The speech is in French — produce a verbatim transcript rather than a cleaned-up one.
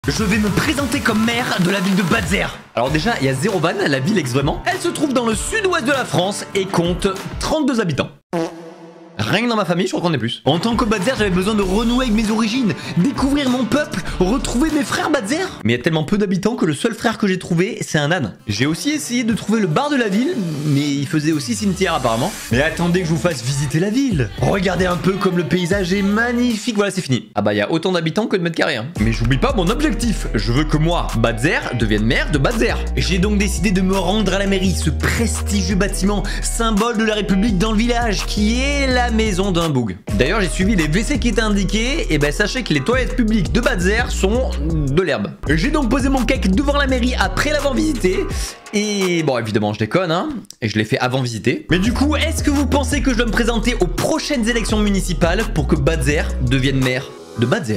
Je vais me présenter comme maire de la ville de Badzer. Alors déjà, il y a zéro vanne, la ville existe vraiment. Elle se trouve dans le sud-ouest de la France et compte trente-deux habitants. Rien que dans ma famille, je crois qu'on est plus. En tant que Badzer, j'avais besoin de renouer avec mes origines, découvrir mon peuple, retrouver mes frères Badzer. Mais il y a tellement peu d'habitants que le seul frère que j'ai trouvé, c'est un âne. J'ai aussi essayé de trouver le bar de la ville, mais il faisait aussi cimetière apparemment. Mais attendez que je vous fasse visiter la ville. Regardez un peu comme le paysage est magnifique. Voilà, c'est fini. Ah bah il y a autant d'habitants que de mètres carrés. Hein. Mais j'oublie pas mon objectif. Je veux que moi, Badzer, devienne maire de Badzer. J'ai donc décidé de me rendre à la mairie, ce prestigieux bâtiment, symbole de la République dans le village, qui est la maison d'un boug. D'ailleurs, j'ai suivi les W C qui étaient indiqués, et ben sachez que les toilettes publiques de Badzer sont de l'herbe. J'ai donc posé mon cake devant la mairie après l'avoir visité, et bon, évidemment, je déconne, hein, et je l'ai fait avant visiter. Mais du coup, est-ce que vous pensez que je dois me présenter aux prochaines élections municipales pour que Badzer devienne maire de Badzer ?